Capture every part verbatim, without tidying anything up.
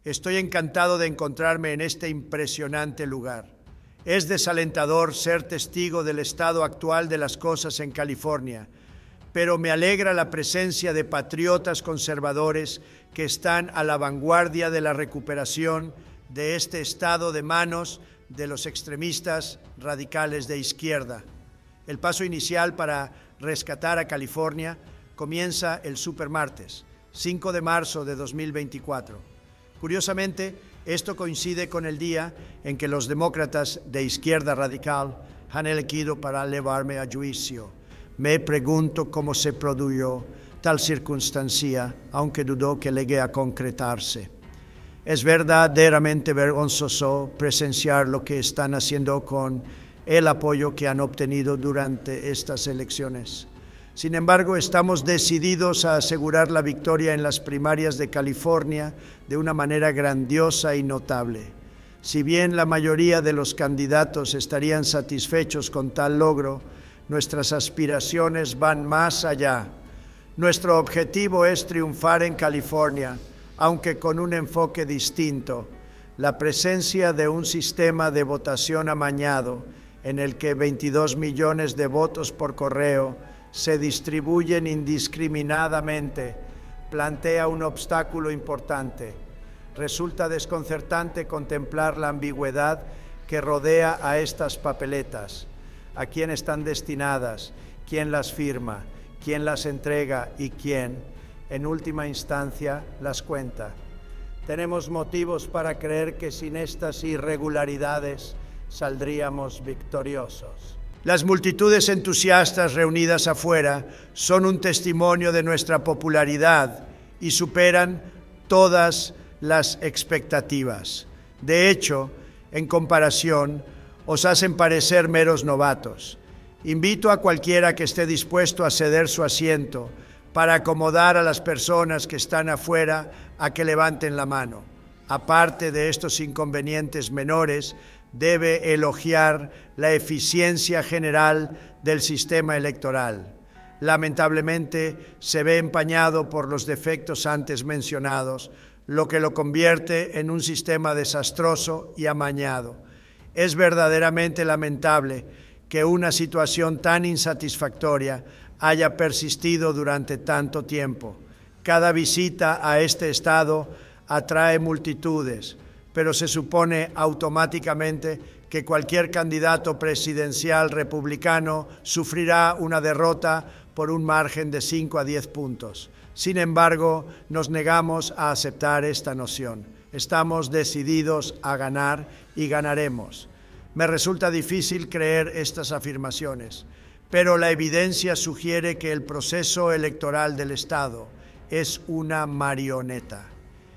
Estoy encantado de encontrarme en este impresionante lugar. Es desalentador ser testigo del estado actual de las cosas en California, pero me alegra la presencia de patriotas conservadores que están a la vanguardia de la recuperación de este estado de manos de los extremistas radicales de izquierda. El paso inicial para rescatar a California comienza el supermartes, cinco de marzo de dos mil veinticuatro. Curiosamente, esto coincide con el día en que los demócratas de izquierda radical han elegido para llevarme a juicio. Me pregunto cómo se produjo tal circunstancia, aunque dudo que llegue a concretarse. Es verdaderamente vergonzoso presenciar lo que están haciendo con el apoyo que han obtenido durante estas elecciones. Sin embargo, estamos decididos a asegurar la victoria en las primarias de California de una manera grandiosa y notable. Si bien la mayoría de los candidatos estarían satisfechos con tal logro, nuestras aspiraciones van más allá. Nuestro objetivo es triunfar en California, aunque con un enfoque distinto. La presencia de un sistema de votación amañado en el que veintidós millones de votos por correo se distribuyen indiscriminadamente, plantea un obstáculo importante. Resulta desconcertante contemplar la ambigüedad que rodea a estas papeletas, a quién están destinadas, quién las firma, quién las entrega y quién, en última instancia, las cuenta. Tenemos motivos para creer que sin estas irregularidades saldríamos victoriosos. Las multitudes entusiastas reunidas afuera son un testimonio de nuestra popularidad y superan todas las expectativas. De hecho, en comparación, os hacen parecer meros novatos. Invito a cualquiera que esté dispuesto a ceder su asiento para acomodar a las personas que están afuera a que levanten la mano. Aparte de estos inconvenientes menores, debe elogiar la eficiencia general del sistema electoral. Lamentablemente, se ve empañado por los defectos antes mencionados, lo que lo convierte en un sistema desastroso y amañado. Es verdaderamente lamentable que una situación tan insatisfactoria haya persistido durante tanto tiempo. Cada visita a este estado atrae multitudes, pero se supone automáticamente que cualquier candidato presidencial republicano sufrirá una derrota por un margen de cinco a diez puntos. Sin embargo, nos negamos a aceptar esta noción. Estamos decididos a ganar y ganaremos. Me resulta difícil creer estas afirmaciones, pero la evidencia sugiere que el proceso electoral del Estado es una marioneta.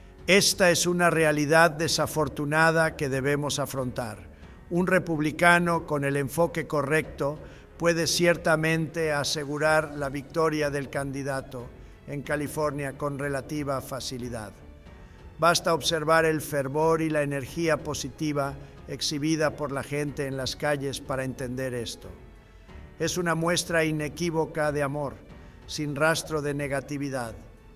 Esta es una realidad desafortunada que debemos afrontar. Un republicano con el enfoque correcto puede ciertamente asegurar la victoria del candidato en California con relativa facilidad. Basta observar el fervor y la energía positiva exhibida por la gente en las calles para entender esto. Es una muestra inequívoca de amor, sin rastro de negatividad.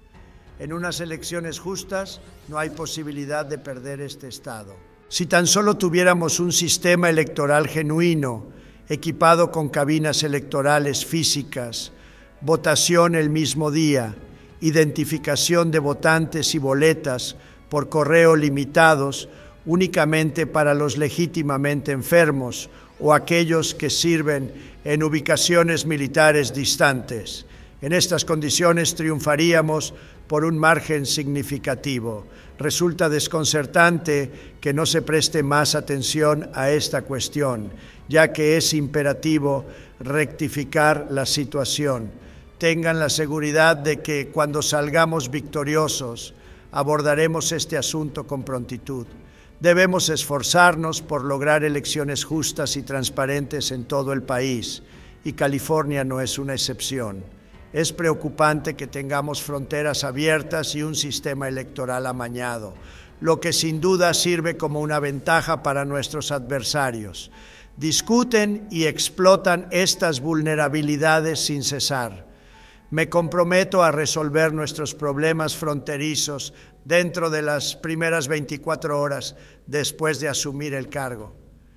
En unas elecciones justas no hay posibilidad de perder este estado. Si tan solo tuviéramos un sistema electoral genuino, equipado con cabinas electorales físicas, votación el mismo día, identificación de votantes y boletas por correo limitados únicamente para los legítimamente enfermos o aquellos que sirven en ubicaciones militares distantes. En estas condiciones triunfaríamos por un margen significativo. Resulta desconcertante que no se preste más atención a esta cuestión, ya que es imperativo rectificar la situación. Tengan la seguridad de que cuando salgamos victoriosos, abordaremos este asunto con prontitud. Debemos esforzarnos por lograr elecciones justas y transparentes en todo el país, y California no es una excepción. Es preocupante que tengamos fronteras abiertas y un sistema electoral amañado, lo que sin duda sirve como una ventaja para nuestros adversarios. Discuten y explotan estas vulnerabilidades sin cesar. Me comprometo a resolver nuestros problemas fronterizos dentro de las primeras veinticuatro horas después de asumir el cargo.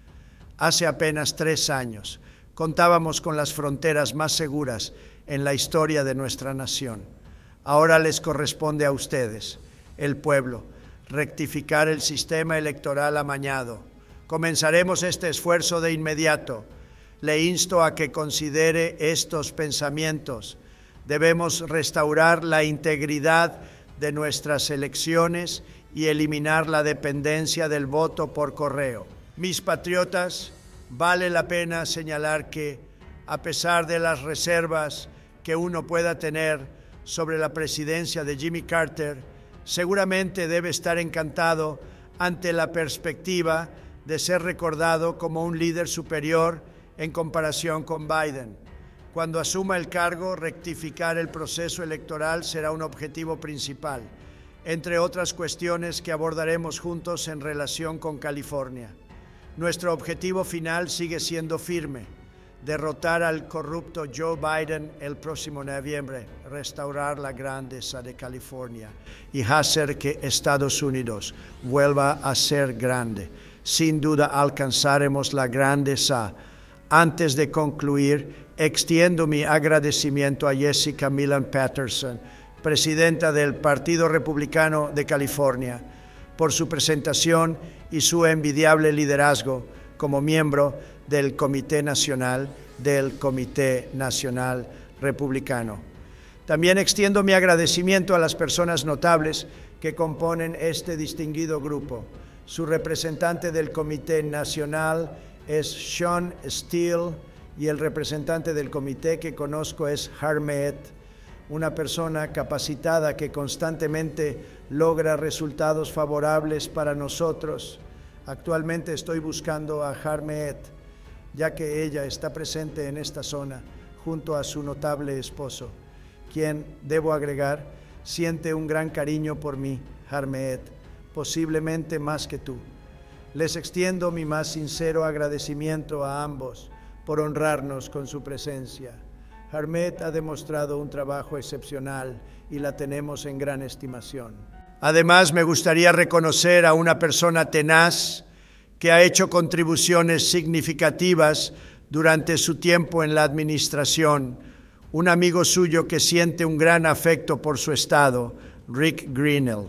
Hace apenas tres años contábamos con las fronteras más seguras en la historia de nuestra nación. Ahora les corresponde a ustedes, el pueblo, rectificar el sistema electoral amañado. Comenzaremos este esfuerzo de inmediato. Le insto a que considere estos pensamientos. Debemos restaurar la integridad de nuestras elecciones y eliminar la dependencia del voto por correo. Mis patriotas, vale la pena señalar que, a pesar de las reservas que uno pueda tener sobre la presidencia de Jimmy Carter, seguramente debe estar encantado ante la perspectiva de ser recordado como un líder superior en comparación con Biden. Cuando asuma el cargo, rectificar el proceso electoral será un objetivo principal, entre otras cuestiones que abordaremos juntos en relación con California. Nuestro objetivo final sigue siendo firme: derrotar al corrupto Joe Biden el próximo noviembre, restaurar la grandeza de California y hacer que Estados Unidos vuelva a ser grande. Sin duda alcanzaremos la grandeza. Antes de concluir, extiendo mi agradecimiento a Jessica Millan Patterson, presidenta del Partido Republicano de California, por su presentación y su envidiable liderazgo como miembro del Comité Nacional del Comité Nacional Republicano. También extiendo mi agradecimiento a las personas notables que componen este distinguido grupo. Su representante del Comité Nacional es Sean Steele y el representante del comité que conozco es Harmeet, una persona capacitada que constantemente logra resultados favorables para nosotros. Actualmente estoy buscando a Harmeet, ya que ella está presente en esta zona junto a su notable esposo, quien, debo agregar, siente un gran cariño por mí, Harmeet, posiblemente más que tú. Les extiendo mi más sincero agradecimiento a ambos por honrarnos con su presencia. Harmeet ha demostrado un trabajo excepcional y la tenemos en gran estimación. Además, me gustaría reconocer a una persona tenaz que ha hecho contribuciones significativas durante su tiempo en la administración, un amigo suyo que siente un gran afecto por su estado, Rick Grinnell.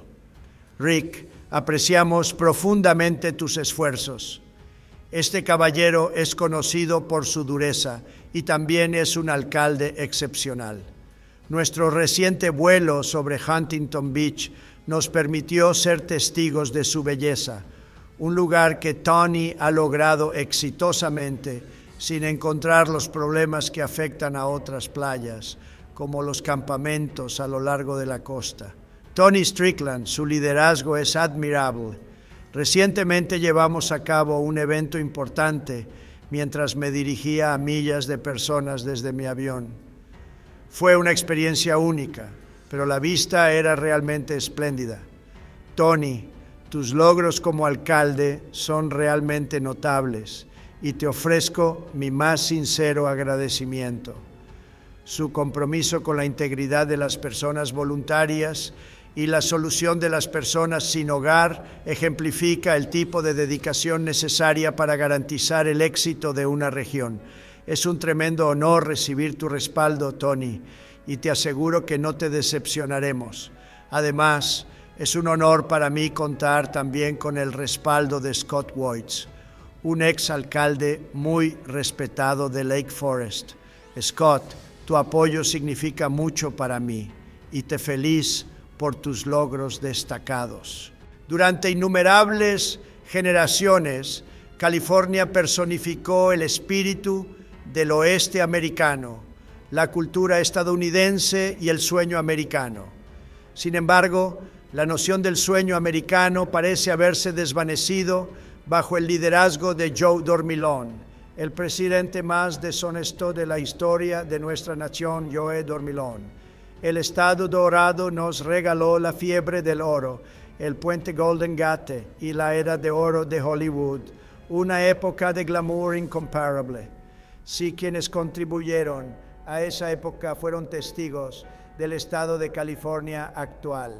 Rick, apreciamos profundamente tus esfuerzos. Este caballero es conocido por su dureza y también es un alcalde excepcional. Nuestro reciente vuelo sobre Huntington Beach nos permitió ser testigos de su belleza, un lugar que Tony ha logrado exitosamente sin encontrar los problemas que afectan a otras playas, como los campamentos a lo largo de la costa. Tony Strickland, su liderazgo es admirable. Recientemente llevamos a cabo un evento importante mientras me dirigía a millas de personas desde mi avión. Fue una experiencia única, pero la vista era realmente espléndida. Tony, tus logros como alcalde son realmente notables y te ofrezco mi más sincero agradecimiento. Su compromiso con la integridad de las personas voluntarias y la solución de las personas sin hogar ejemplifica el tipo de dedicación necesaria para garantizar el éxito de una región. Es un tremendo honor recibir tu respaldo, Tony, y te aseguro que no te decepcionaremos. Además, es un honor para mí contar también con el respaldo de Scott Wojts, un exalcalde muy respetado de Lake Forest. Scott, tu apoyo significa mucho para mí y te felicito por tus logros destacados. Durante innumerables generaciones, California personificó el espíritu del oeste americano, la cultura estadounidense y el sueño americano. Sin embargo, la noción del sueño americano parece haberse desvanecido bajo el liderazgo de Joe Dormilón, el presidente más deshonesto de la historia de nuestra nación, Joe Dormilón. El Estado Dorado nos regaló la fiebre del oro, el puente Golden Gate y la era de oro de Hollywood, una época de glamour incomparable. Si quienes contribuyeron a esa época fueron testigos del estado de California actual,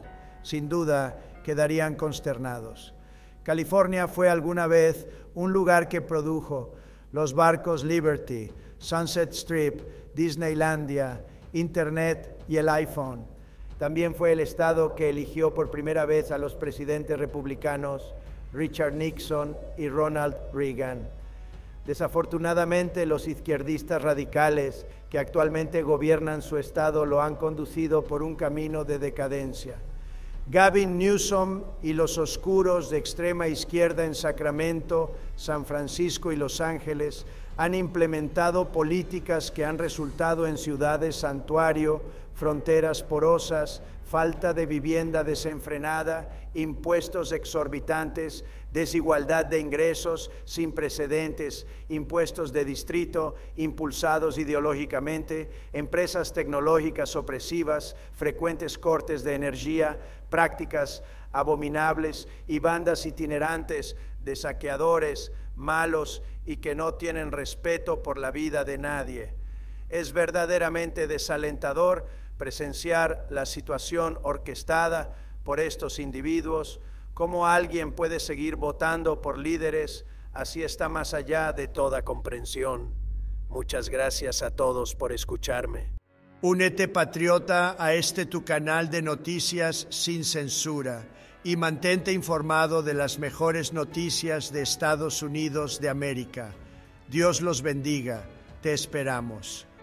sin duda quedarían consternados. California fue alguna vez un lugar que produjo los barcos Liberty, Sunset Strip, Disneylandia, Internet y el iPhone. También fue el estado que eligió por primera vez a los presidentes republicanos Richard Nixon y Ronald Reagan. Desafortunadamente, los izquierdistas radicales que actualmente gobiernan su estado lo han conducido por un camino de decadencia. Gavin Newsom y los oscuros de extrema izquierda en Sacramento, San Francisco y Los Ángeles han implementado políticas que han resultado en ciudades santuario, fronteras porosas, falta de vivienda desenfrenada, impuestos exorbitantes, desigualdad de ingresos sin precedentes, impuestos de distrito impulsados ideológicamente, empresas tecnológicas opresivas, frecuentes cortes de energía, prácticas abominables y bandas itinerantes de saqueadores, malos y que no tienen respeto por la vida de nadie. Es verdaderamente desalentador presenciar la situación orquestada por estos individuos. ¿Cómo alguien puede seguir votando por líderes? Así está más allá de toda comprensión. Muchas gracias a todos por escucharme. Únete, patriota, a este tu canal de noticias sin censura y mantente informado de las mejores noticias de Estados Unidos de América. Dios los bendiga. Te esperamos.